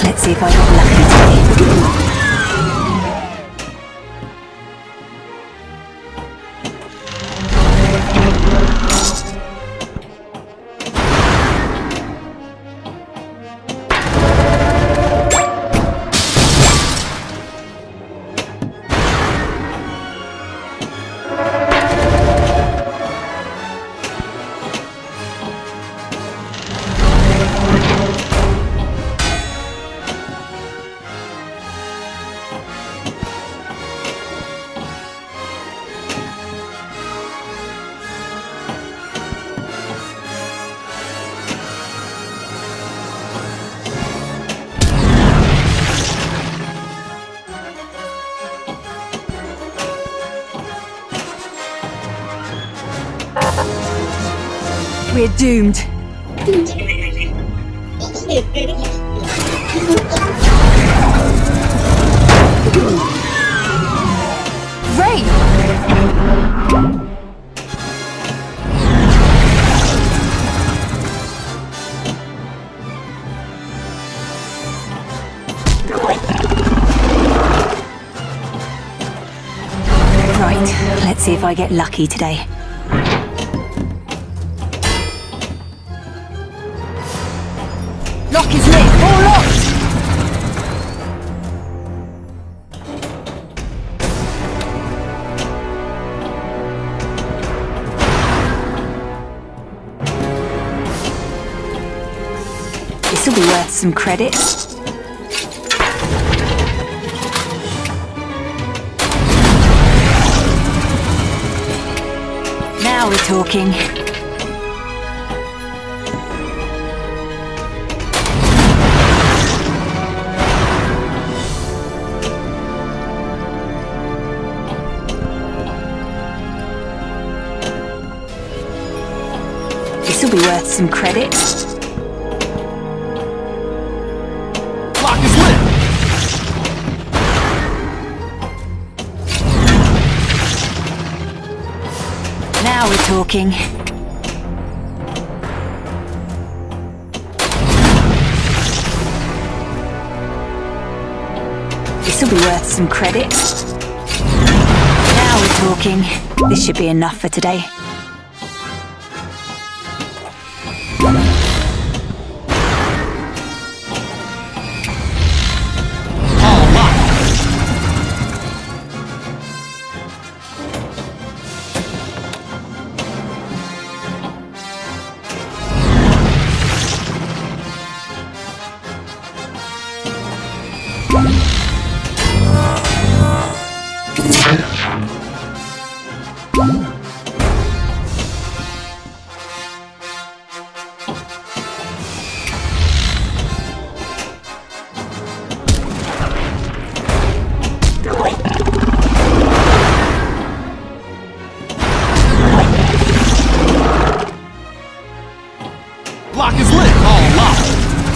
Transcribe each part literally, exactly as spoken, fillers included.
Let's see if I get lucky today. We're doomed. Great! Right, let's see if I get lucky today. Lock is lit! All locked! This'll be worth some credits. Now we're talking. This'll be worth some credits. Lock is lit! Now we're talking. This'll be worth some credits. Now we're talking. This should be enough for today. Lock is lit! All locked!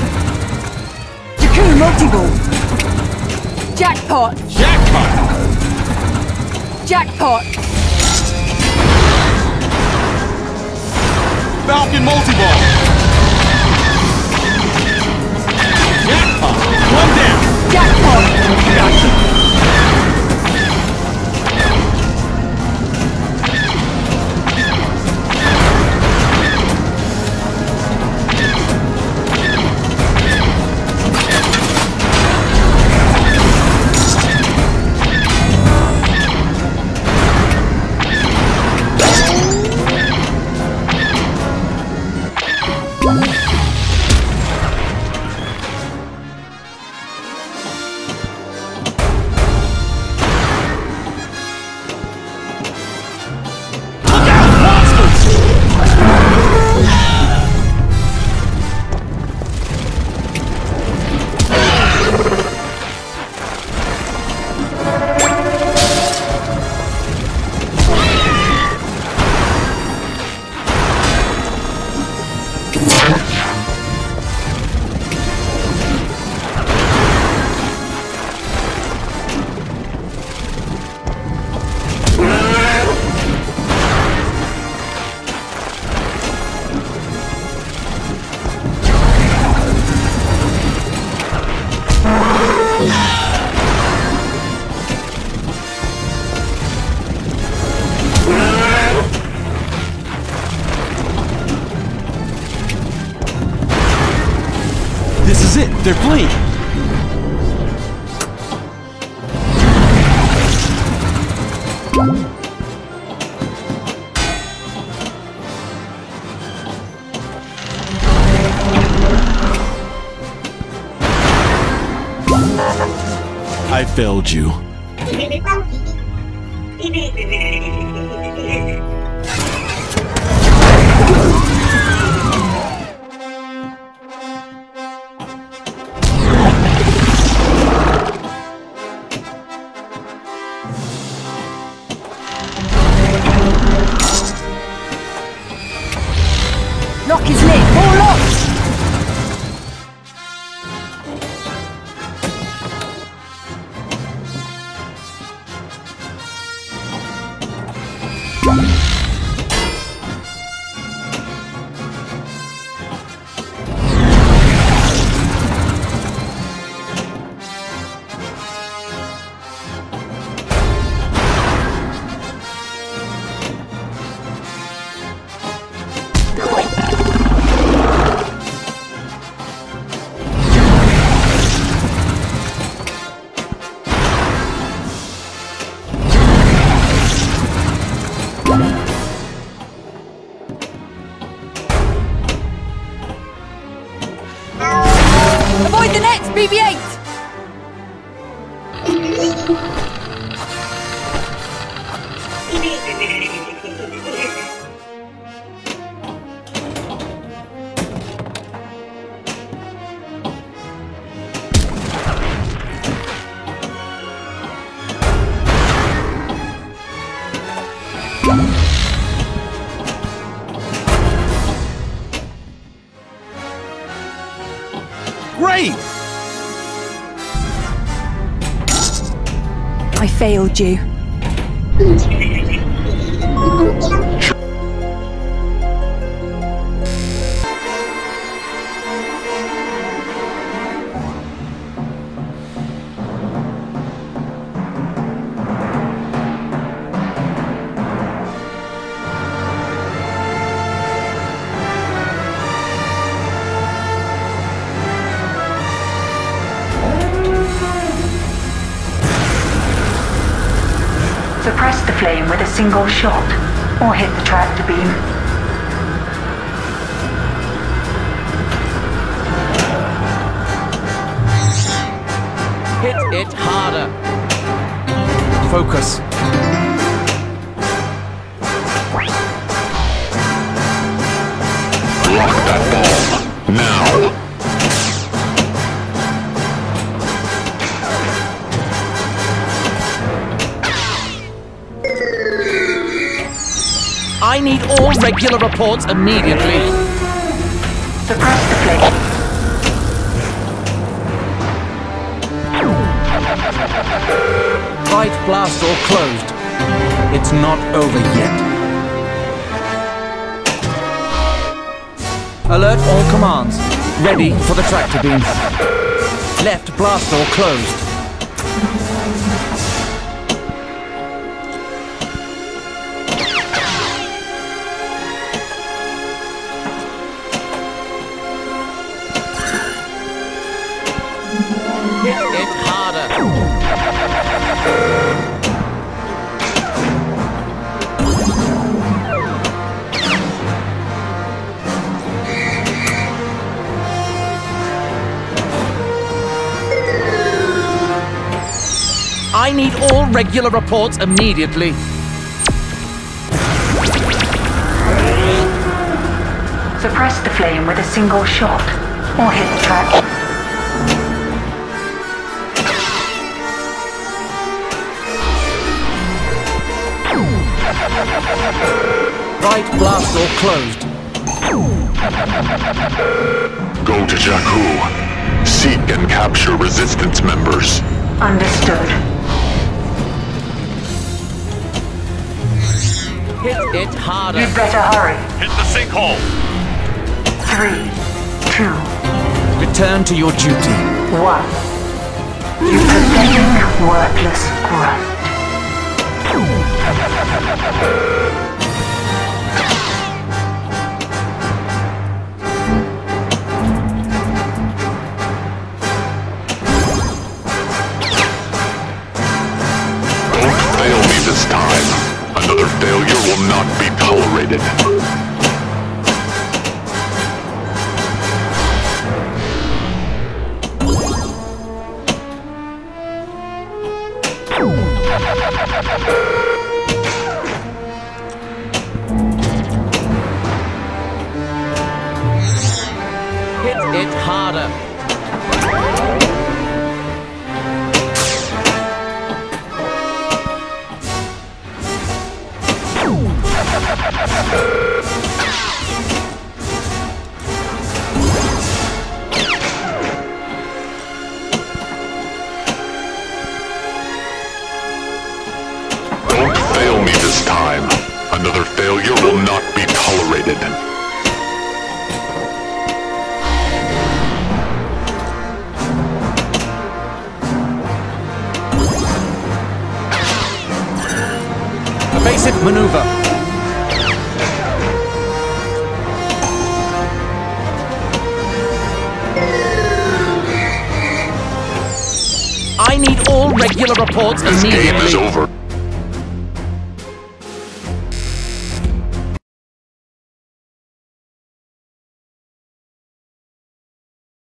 Jakku multi-ball! Jackpot! Jackpot! Jackpot! Falcon multi-ball! Jackpot! One down! Jackpot! Gotcha! it! They're fleeing! I failed you. Lock is lit. All locked. Avoid the nets, B B eight! Great! I failed you. Suppress the flame with a single shot, or hit the tractor beam. Hit it harder. Focus. Lock that ball. Now. I need all regular reports immediately. Suppress the flame. Right blast door closed. It's not over yet. Alert all commands. Ready for the tractor beam. Left blast door closed. Hit it harder. I need all regular reports immediately. Suppress the flame with a single shot, or hit the track. Right blast door closed. Go to Jakku. Seek and capture resistance members. Understood. Hit it harder. You'd better hurry. Hit the sinkhole. Three, two, Return to your duty. one. You pathetic, worthless grunt. not be tolerated. Hit it harder. Don't fail me this time. Another failure will not be tolerated. Evasive maneuver. I need all regular reports This immediately. game is over.